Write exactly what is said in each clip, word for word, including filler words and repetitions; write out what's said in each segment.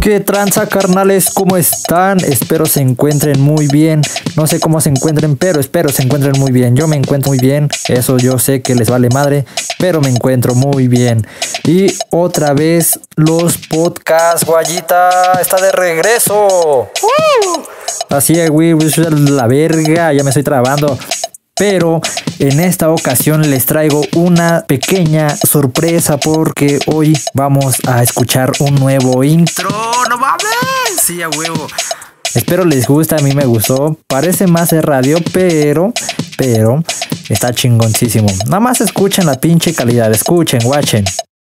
¿Qué tranza, carnales? ¿Cómo están? Espero se encuentren muy bien. No sé cómo se encuentren, pero espero se encuentren muy bien. Yo me encuentro muy bien. Eso yo sé que les vale madre, pero me encuentro muy bien. Y otra vez los podcasts, guayita, está de regreso. ¡Uh! Así es, güey, la verga, ya me estoy trabando. Pero en esta ocasión les traigo una pequeña sorpresa porque hoy vamos a escuchar un nuevo intro. ¡No mames! Sí, a huevo. Espero les guste, a mí me gustó. Parece más de radio, pero, pero está chingoncísimo. Nada más escuchen la pinche calidad, escuchen, watchen.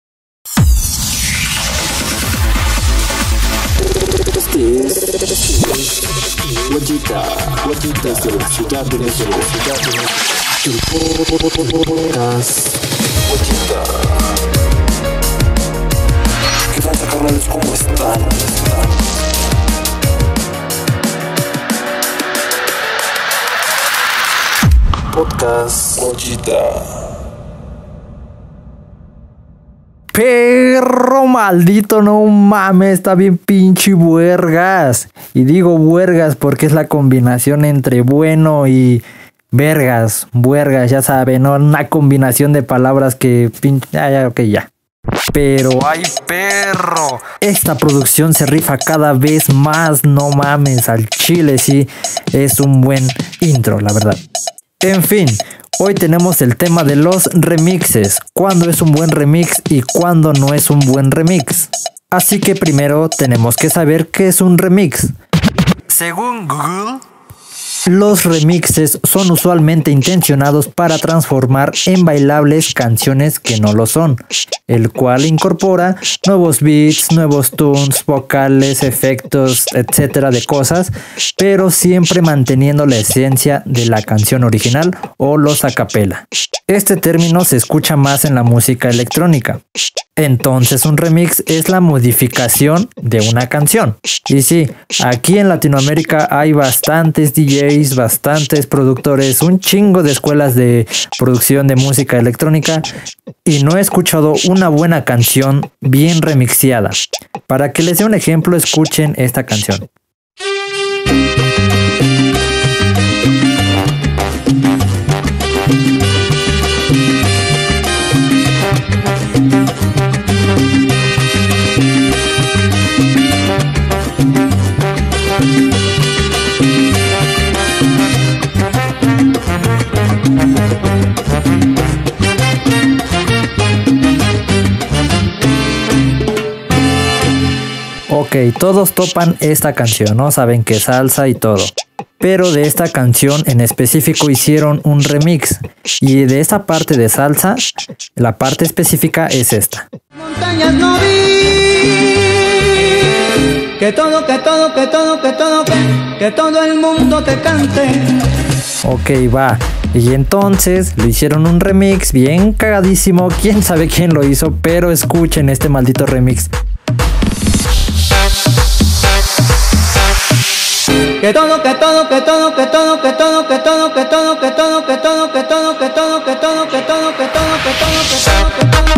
Guayita, guayita desde la ciudad de la ciudad de la podcast. Guayita. ¿Qué pasa, carnales? ¿Cómo están? Podcast Guayita. Perro maldito, no mames, está bien pinche buergas. Y digo buergas porque es la combinación entre bueno y vergas, buergas, ya saben, ¿no? Una combinación de palabras que pinche... Ah, ya, ok, ya. Pero ay, perro, esta producción se rifa cada vez más, no mames, al chile sí, es un buen intro, la verdad. En fin, hoy tenemos el tema de los remixes. ¿Cuándo es un buen remix y cuándo no es un buen remix? Así que primero tenemos que saber qué es un remix. Según Google, los remixes son usualmente intencionados para transformar en bailables canciones que no lo son, el cual incorpora nuevos beats, nuevos tunes, vocales, efectos, etcétera de cosas, pero siempre manteniendo la esencia de la canción original o los a capela. Este término se escucha más en la música electrónica. Entonces un remix es la modificación de una canción. Y sí, aquí en Latinoamérica hay bastantes D Js, bastantes productores, un chingo de escuelas de producción de música electrónica y no he escuchado una buena canción bien remixeada. Para que les dé un ejemplo, escuchen esta canción. Ok, todos topan esta canción, ¿no? Saben que es salsa y todo. Pero de esta canción en específico hicieron un remix. Y de esta parte de salsa, la parte específica es esta. Montañas no vi, que todo, que todo, que todo, que todo, que, que todo el mundo te cante. Ok, va. Y entonces le hicieron un remix bien cagadísimo. Quién sabe quién lo hizo, pero escuchen este maldito remix. Que todo, que todo, que todo, que todo, que todo, que todo, que todo, que todo, que todo, que todo, que todo, que todo, que todo, que todo, que todo, que todo, que todo.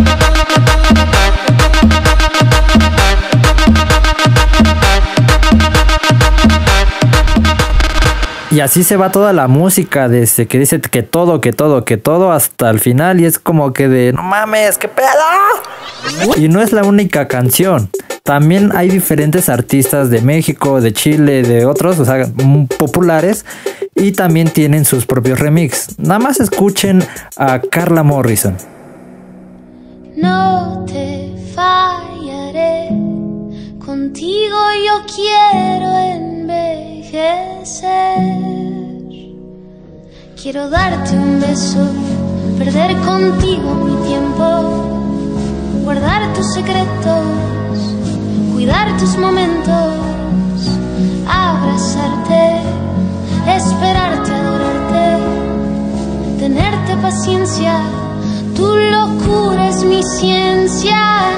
Y así se va toda la música, desde que dice que todo, que todo, que todo, hasta el final. Y es como que de, no mames, qué pedo. Y no es la única canción. También hay diferentes artistas de México, de Chile, de otros, o sea, populares. Y también tienen sus propios remix. Nada más escuchen a Carla Morrison. No te fallaré, contigo yo quiero envejecer. Quiero darte un beso, perder contigo mi tiempo, guardar tus secretos, cuidar tus momentos, abrazarte, esperarte, adorarte, tenerte paciencia, tu locura es mi ciencia.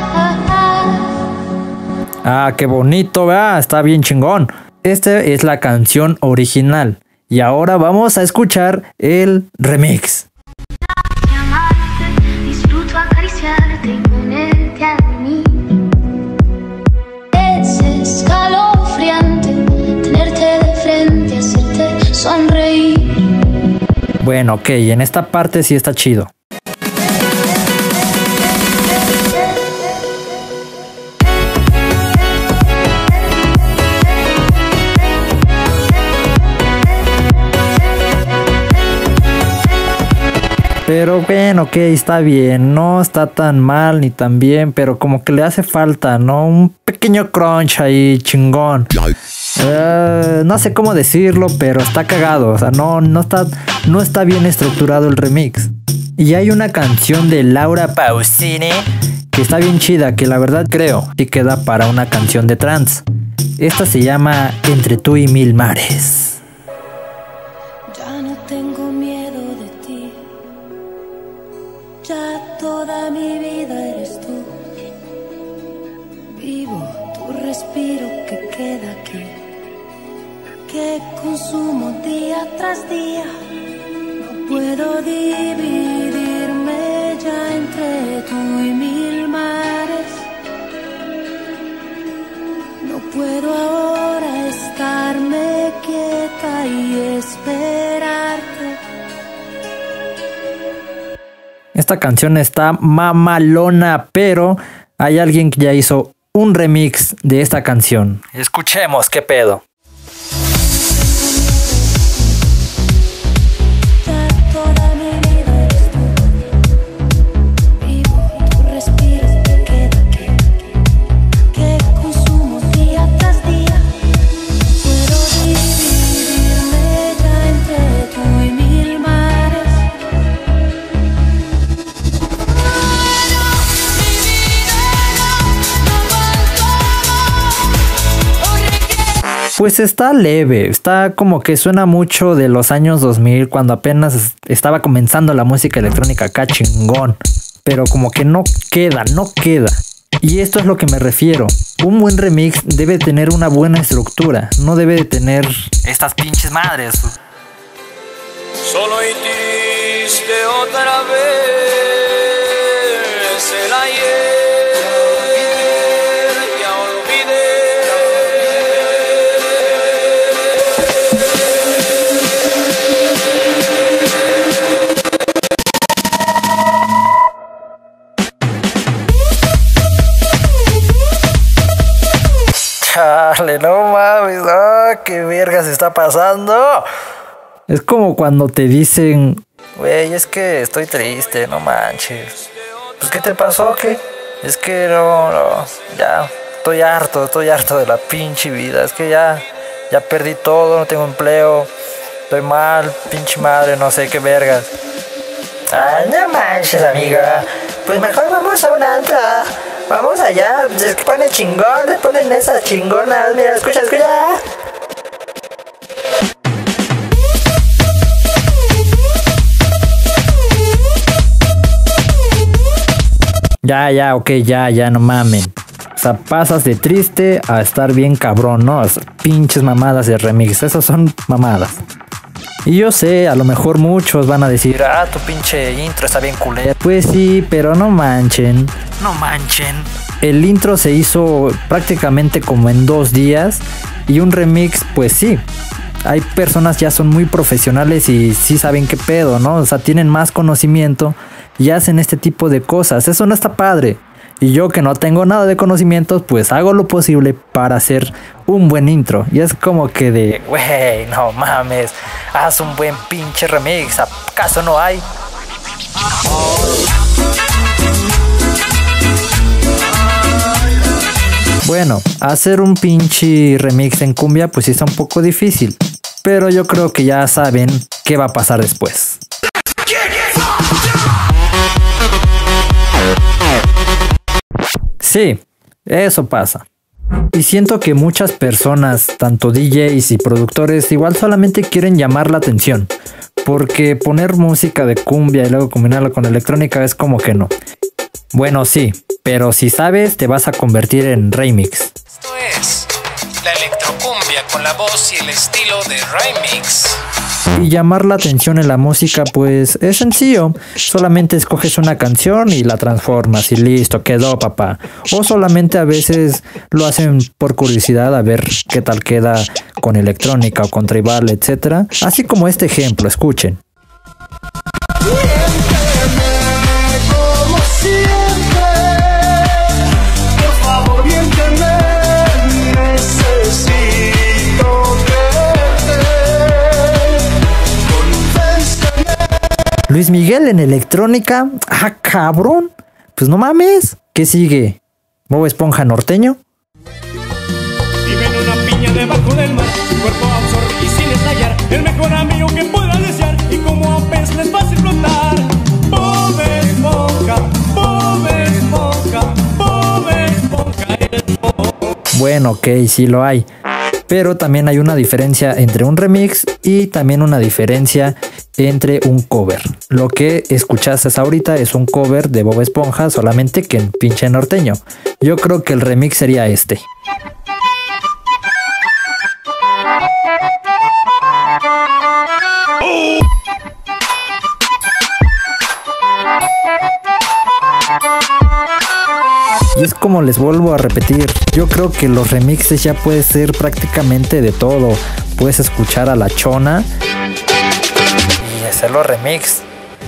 Ah, qué bonito, ¿verdad? Está bien chingón. Esta es la canción original. Y ahora vamos a escuchar el remix. Disfruto acariciarte y ponerte a mí. Ese es Bueno, ok, en esta parte sí está chido. Pero bueno, ok, está bien, no está tan mal ni tan bien, pero como que le hace falta, ¿no? Un pequeño crunch ahí, chingón. Uh, no sé cómo decirlo, pero está cagado, o sea, no, no, está, no está bien estructurado el remix. Y hay una canción de Laura Pausini que está bien chida, que la verdad creo que queda para una canción de trance. Esta se llama Entre tú y mil mares. Ya no tengo miedo de ti, ya toda mi vida eres tú. Vivo tu respiro que queda aquí, que consumo día tras día. No puedo dividirme ya entre tú y mil mares. No puedo ahora estarme quieta y esperarte. Esta canción está mamalona, pero hay alguien que ya hizo un remix de esta canción. Escuchemos qué pedo. Pues está leve, está como que suena mucho de los años dos mil, cuando apenas estaba comenzando la música electrónica acá chingón. Pero como que no queda, no queda. Y esto es lo que me refiero. Un buen remix debe tener una buena estructura, no debe de tener estas pinches madres. Solo hiciste otra vez el ayer. Chale, no mames, oh, qué verga se está pasando. Es como cuando te dicen, güey, es que estoy triste, no manches. Pues, ¿qué te pasó? ¿Qué? Es que no, no, ya, estoy harto, estoy harto de la pinche vida. Es que ya, ya perdí todo, no tengo empleo, estoy mal, pinche madre, no sé qué vergas. Ay, no manches, amiga. Pues mejor vamos a un antro. Vamos allá, se pone chingón, se ponen esas chingonas. Mira, escucha, escucha. Ya, ya, ok, ya, ya, no mamen. O sea, pasas de triste a estar bien cabrón, ¿no? O sea, pinches mamadas de remix, esas son mamadas. Y yo sé, a lo mejor muchos van a decir, ah, tu pinche intro está bien culero. Pues sí, pero no manchen. No manchen. El intro se hizo prácticamente como en dos días. Y un remix, pues sí. Hay personas ya son muy profesionales y sí saben qué pedo, ¿no? O sea, tienen más conocimiento y hacen este tipo de cosas. Eso no está padre. Y yo que no tengo nada de conocimientos, pues hago lo posible para hacer un buen intro. Y es como que de, güey, no mames, haz un buen pinche remix, ¿acaso no hay? Bueno, hacer un pinche remix en cumbia pues sí está un poco difícil. Pero yo creo que ya saben qué va a pasar después. Sí, eso pasa. Y siento que muchas personas, tanto D Js y productores, igual solamente quieren llamar la atención. Porque poner música de cumbia y luego combinarla con electrónica es como que no. Bueno, sí, pero si sabes te vas a convertir en remix. Esto es la electrocumbia con la voz y el estilo de remix. Y llamar la atención en la música pues es sencillo. Solamente escoges una canción y la transformas y listo, quedó, papá. O solamente a veces lo hacen por curiosidad a ver qué tal queda con electrónica o con tribal, etcétera. Así como este ejemplo, escuchen. Como siempre, por favor, miénteme, necesito verte. Convénceme. Luis Miguel en electrónica. Ah, cabrón. Pues no mames. ¿Qué sigue? ¿Bob Esponja norteño? Vive en una piña debajo del mar, su cuerpo absorbe y sin estallar, el mejor amigo que pueda desear, y como a pez les va a explotar. Bob Esponja, Bob Esponja, Bob Esponja es Bob. Bueno, ok, sí lo hay. Pero también hay una diferencia entre un remix y también una diferencia entre un cover. Lo que escuchaste ahorita es un cover de Bob Esponja, solamente que en pinche norteño. Yo creo que el remix sería este. Y es como les vuelvo a repetir, yo creo que los remixes ya puede ser prácticamente de todo. Puedes escuchar a La Chona y hacerlo remix.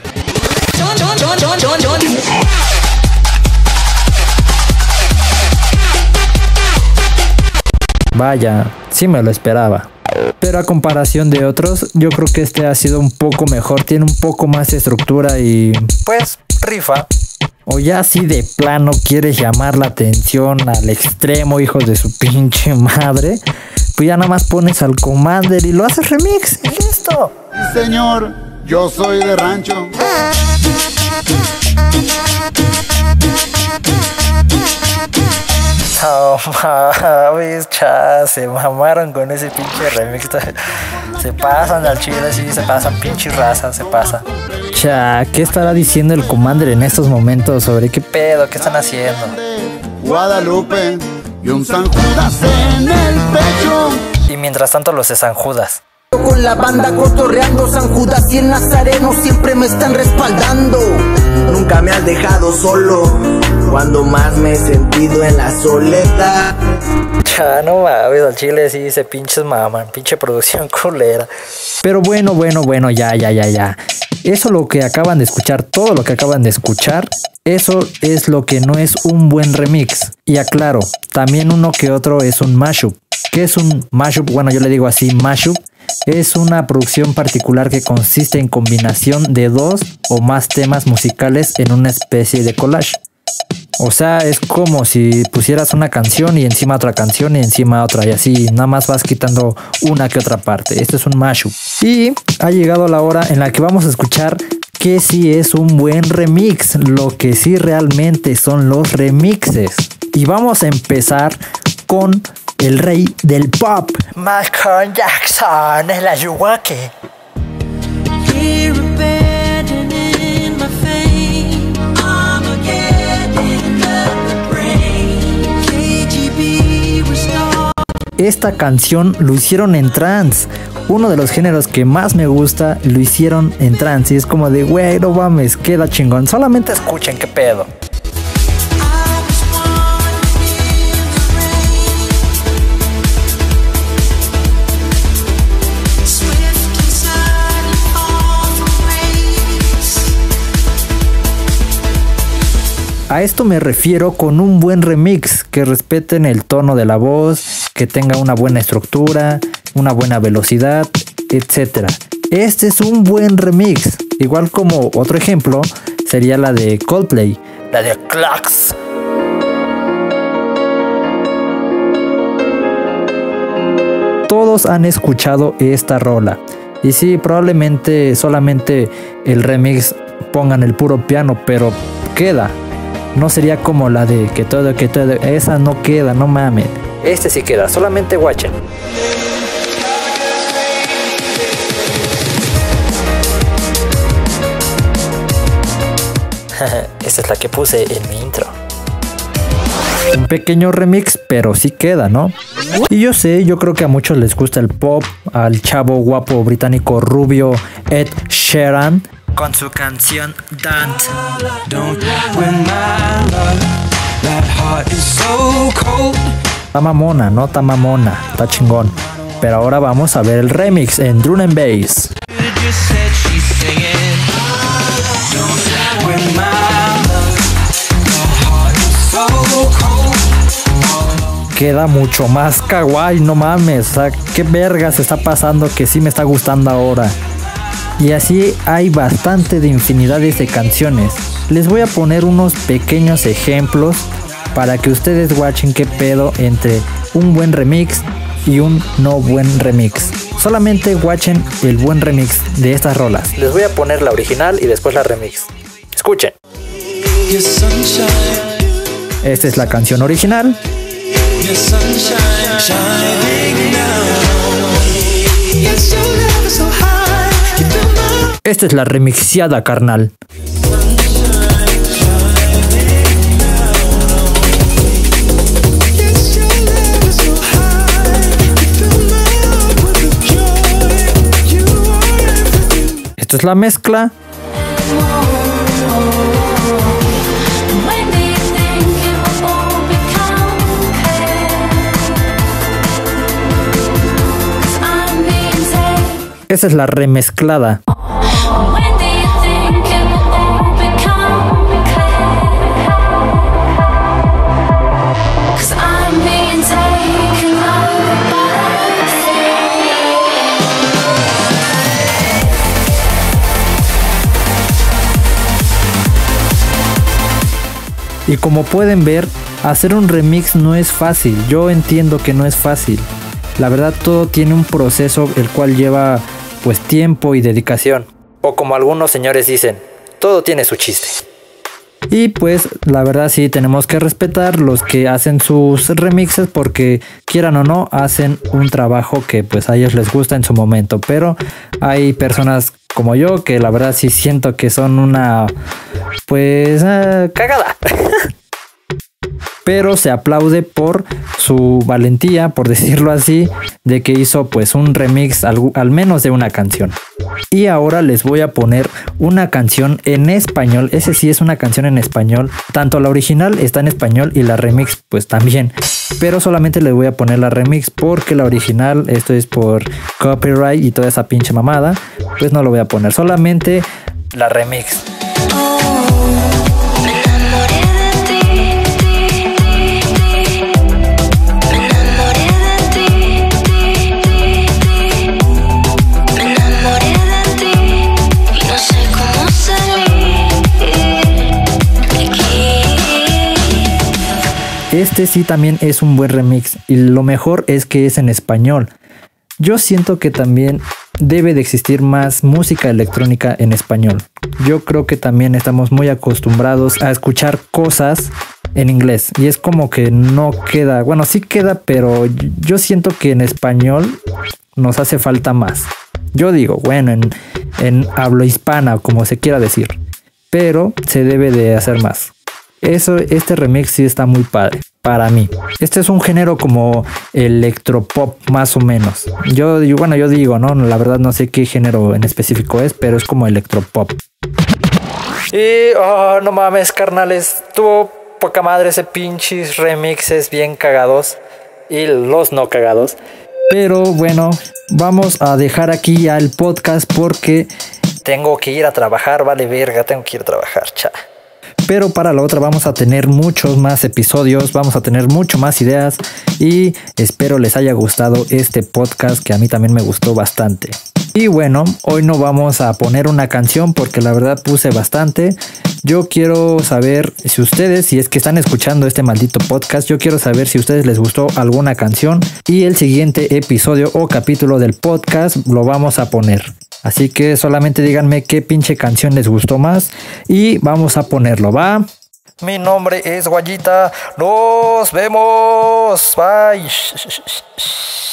Vaya, sí me lo esperaba. Pero a comparación de otros, yo creo que este ha sido un poco mejor, tiene un poco más de estructura y pues rifa. O ya así de plano quieres llamar la atención al extremo, hijos de su pinche madre, pues ya nada más pones al Commander y lo haces remix y listo. Sí, señor, yo soy de rancho. No mames, cha, se mamaron con ese pinche remix. Se pasan al chile, sí, se pasan, pinche raza, se pasa. Cha, ¿qué estará diciendo el Commander en estos momentos sobre qué pedo, qué están haciendo? Guadalupe y un San Judas en el pecho. Y mientras tanto los de San Judas. Con la banda cotorreando, San Judas y el Nazareno siempre me están respaldando. Nunca me has dejado solo cuando más me he sentido en la soledad. Ya no mames, al chile sí se pinches maman, pinche producción culera. Pero bueno, bueno, bueno, ya, ya, ya, ya. Eso lo que acaban de escuchar, todo lo que acaban de escuchar, eso es lo que no es un buen remix. Y aclaro, también uno que otro es un mashup. ¿Qué es un mashup? Bueno, yo le digo así, mashup. Es una producción particular que consiste en combinación de dos o más temas musicales en una especie de collage. O sea, es como si pusieras una canción y encima otra canción y encima otra y así, nada más vas quitando una que otra parte. Este es un mashup. Y ha llegado la hora en la que vamos a escuchar que sí es un buen remix, lo que sí realmente son los remixes. Y vamos a empezar con el rey del pop, Michael Jackson, el Ayuwaque. Esta canción lo hicieron en trance. Uno de los géneros que más me gusta lo hicieron en trance. Y es como de, güey, no mames, queda chingón. Solamente escuchen qué pedo. A esto me refiero con un buen remix, que respeten el tono de la voz, que tenga una buena estructura, una buena velocidad, etcétera. Este es un buen remix. Igual como otro ejemplo sería la de Coldplay, la de Clocks. Todos han escuchado esta rola. Y sí, probablemente solamente el remix pongan el puro piano, pero queda. No sería como la de que todo, que todo. Esa no queda, no mames. Este sí queda, solamente watchen. Esta es la que puse en mi intro. Un pequeño remix, pero sí queda, ¿no? Y yo sé, yo creo que a muchos les gusta el pop. Al chavo guapo británico rubio Ed Sheeran con su canción Don't. Don't Está mamona, no está mamona, está chingón. Pero ahora vamos a ver el remix en Drum and Bass. queda mucho más kawaii, no mames. O sea, qué verga se está pasando que sí me está gustando ahora. Y así hay bastante de infinidades de canciones. Les voy a poner unos pequeños ejemplos para que ustedes watchen qué pedo entre un buen remix y un no buen remix. Solamente watchen el buen remix de estas rolas. Les voy a poner la original y después la remix. Escuchen. Esta es la canción original. Esta es la remixiada, carnal. Esta es la mezcla. Esa es la remezclada. Y como pueden ver, hacer un remix no es fácil. Yo entiendo que no es fácil. La verdad, todo tiene un proceso el cual lleva pues tiempo y dedicación. O como algunos señores dicen, todo tiene su chiste. Y pues la verdad sí tenemos que respetar los que hacen sus remixes, porque quieran o no hacen un trabajo que pues a ellos les gusta en su momento. Pero hay personas como yo que la verdad sí siento que son una pues uh, cagada. Pero se aplaude por su valentía, por decirlo así, de que hizo pues un remix al, al menos de una canción. Y ahora les voy a poner una canción en español. Ese sí es una canción en español. Tanto la original está en español y la remix pues también. Pero solamente les voy a poner la remix porque la original, esto es por copyright y toda esa pinche mamada, pues no lo voy a poner. Solamente la remix. Este sí también es un buen remix y lo mejor es que es en español. Yo siento que también debe de existir más música electrónica en español. Yo creo que también estamos muy acostumbrados a escuchar cosas en inglés y es como que no queda, bueno sí queda, pero yo siento que en español nos hace falta más. Yo digo, bueno, en, en habla hispana, como se quiera decir, pero se debe de hacer más. Eso, este remix sí está muy padre para mí. Este es un género como electropop más o menos. Yo, yo bueno, yo digo, no, la verdad no sé qué género en específico es, pero es como electropop. Y oh, no mames, carnales, tuvo poca madre ese pinches remixes bien cagados y los no cagados. Pero bueno, vamos a dejar aquí ya el podcast porque tengo que ir a trabajar, vale verga, tengo que ir a trabajar, cha. Pero para la otra vamos a tener muchos más episodios, vamos a tener mucho más ideas y espero les haya gustado este podcast que a mí también me gustó bastante. Y bueno, hoy no vamos a poner una canción porque la verdad puse bastante. Yo quiero saber si ustedes, si es que están escuchando este maldito podcast, yo quiero saber si a ustedes les gustó alguna canción y el siguiente episodio o capítulo del podcast lo vamos a poner. Así que solamente díganme qué pinche canción les gustó más y vamos a ponerlo, ¿va? Mi nombre es Guayita. Nos vemos. Bye.